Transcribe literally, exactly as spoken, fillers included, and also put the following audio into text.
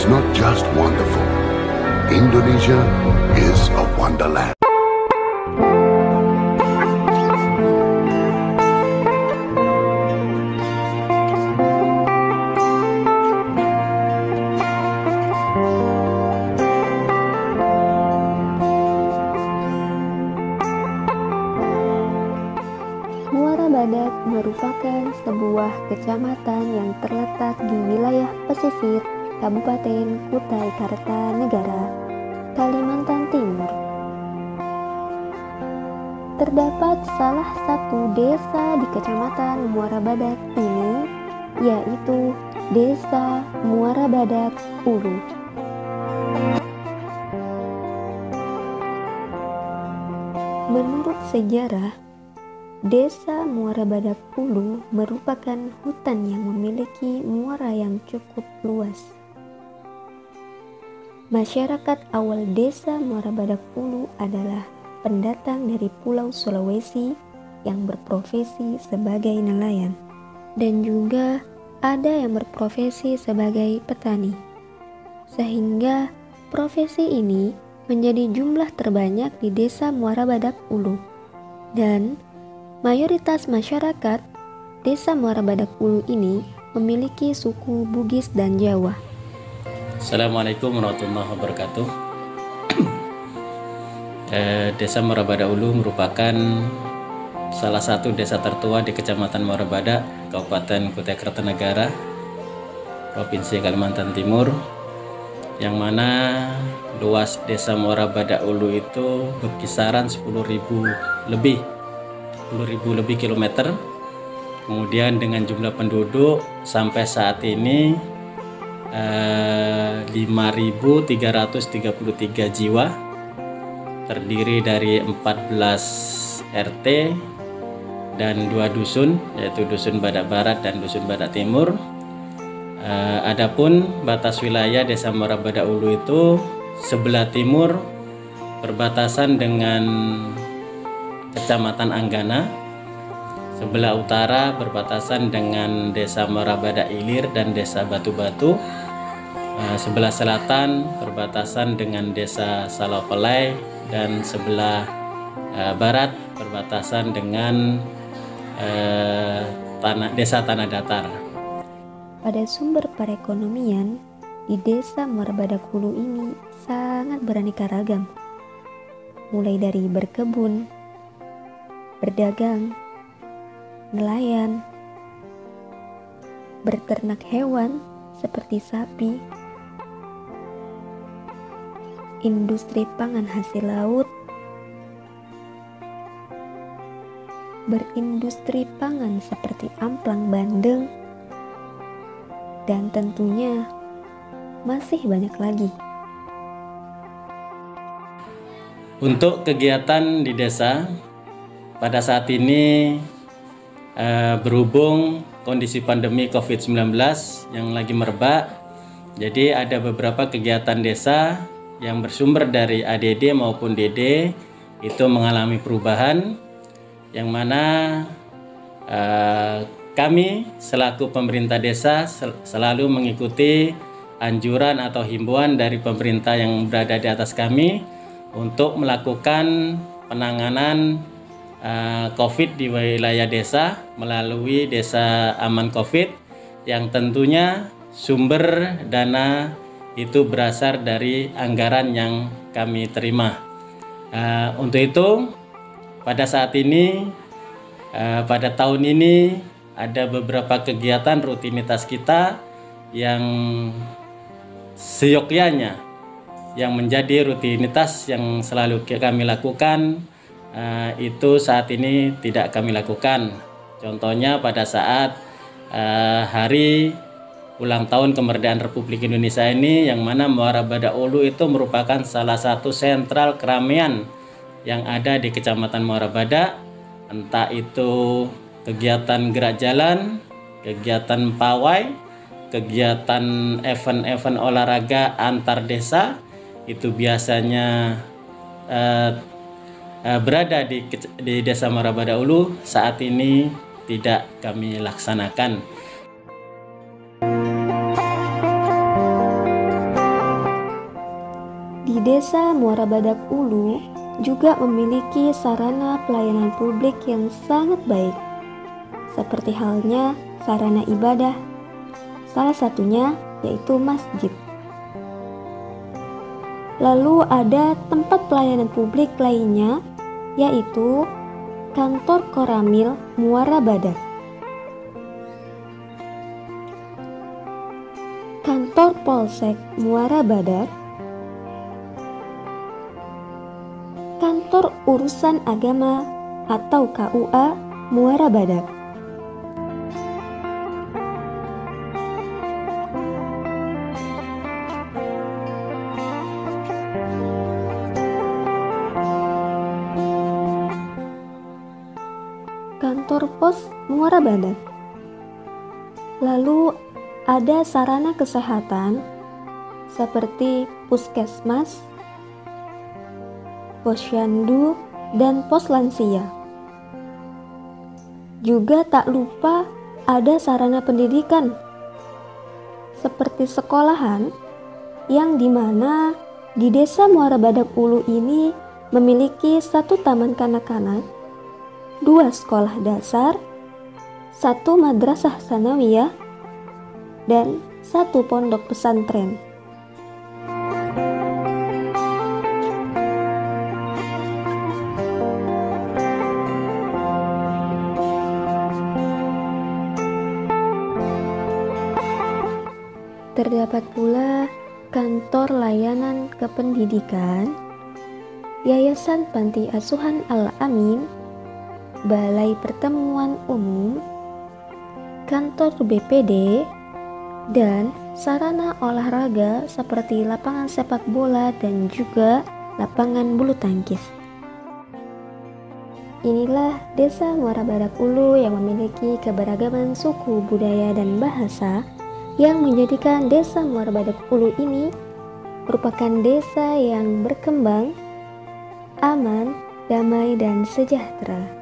not just wonderful. Indonesia is a wonderland. Muara Badak merupakan sebuah kecamatan yang terletak di wilayah pesisir Kabupaten Kutai Kartanegara, Kalimantan Timur. Terdapat salah satu desa di Kecamatan Muara Badak ini, yaitu Desa Muara Badak Ulu. Menurut sejarah, Desa Muara Badak Ulu merupakan hutan yang memiliki muara yang cukup luas. Masyarakat awal Desa Muara Badak Ulu adalah pendatang dari Pulau Sulawesi yang berprofesi sebagai nelayan, dan juga ada yang berprofesi sebagai petani, sehingga profesi ini menjadi jumlah terbanyak di Desa Muara Badak Ulu. Dan mayoritas masyarakat Desa Muara Badak Ulu ini memiliki suku Bugis dan Jawa. Assalamualaikum warahmatullahi wabarakatuh. eh, Desa Muara Badak Ulu merupakan salah satu desa tertua di Kecamatan Muara Badak, Kabupaten Kutai Kartanegara, Provinsi Kalimantan Timur, yang mana luas Desa Muara Badak Ulu itu berkisaran sepuluh ribu lebih sepuluh ribu lebih kilometer. Kemudian dengan jumlah penduduk sampai saat ini eh, lima ribu tiga ratus tiga puluh tiga jiwa, terdiri dari empat belas R T dan dua dusun, yaitu Dusun Badak Barat dan Dusun Badak Timur. Eh, adapun batas wilayah Desa Muara Badak Ulu itu sebelah timur berbatasan dengan Kecamatan Anggana, sebelah utara berbatasan dengan Desa Muara Badak Ilir dan Desa Batu Batu, uh, sebelah selatan berbatasan dengan Desa Salopelai, dan sebelah uh, barat berbatasan dengan uh, tanah, Desa Tanah Datar. Pada sumber perekonomian di Desa Muara Badak Ulu ini sangat beraneka ragam, mulai dari berkebun, berdagang, nelayan, berternak hewan seperti sapi, industri pangan hasil laut, berindustri pangan seperti amplang bandeng, dan tentunya masih banyak lagi. Untuk kegiatan di desa pada saat ini, eh, berhubung kondisi pandemi covid sembilan belas yang lagi merebak, jadi ada beberapa kegiatan desa yang bersumber dari A D D maupun D D itu mengalami perubahan, yang mana eh, kami selaku pemerintah desa sel selalu mengikuti anjuran atau himbauan dari pemerintah yang berada di atas kami untuk melakukan penanganan Uh, COVID di wilayah desa melalui Desa Aman COVID, yang tentunya sumber dana itu berasal dari anggaran yang kami terima. Uh, untuk itu pada saat ini, uh, pada tahun ini ada beberapa kegiatan rutinitas kita yang seyogyanya, yang menjadi rutinitas yang selalu kami lakukan. Uh, itu saat ini tidak kami lakukan. Contohnya pada saat uh, hari ulang tahun kemerdekaan Republik Indonesia ini, yang mana Muara Badak Ulu itu merupakan salah satu sentral keramaian yang ada di Kecamatan Muara Badak, entah itu kegiatan gerak jalan, kegiatan pawai, kegiatan event-event olahraga antar desa, itu biasanya uh, Uh, berada di, di Desa Muara Badak Ulu, saat ini tidak kami laksanakan. di Desa Muara Badak Ulu juga memiliki sarana pelayanan publik yang sangat baik, seperti halnya sarana ibadah, salah satunya yaitu masjid. Lalu ada tempat pelayanan publik lainnya, yaitu Kantor Koramil Muara Badak, Kantor Polsek Muara Badak, Kantor Urusan Agama atau K U A Muara Badak. Kantor Pos Muara Badak. Lalu ada sarana kesehatan seperti puskesmas, posyandu, dan pos lansia. Juga tak lupa ada sarana pendidikan seperti sekolahan, yang dimana di Desa Muara Badak Ulu ini memiliki satu taman kanak-kanak, dua sekolah dasar, satu madrasah sanawiyah, dan satu pondok pesantren. Terdapat pula kantor layanan kependidikan, Yayasan Panti Asuhan Al-Amin, Balai Pertemuan Umum, kantor B P D, dan sarana olahraga seperti lapangan sepak bola dan juga lapangan bulu tangkis. Inilah Desa Muara Badak Ulu yang memiliki keberagaman suku, budaya, dan bahasa, yang menjadikan Desa Muara Badak Ulu ini merupakan desa yang berkembang, aman, damai, dan sejahtera.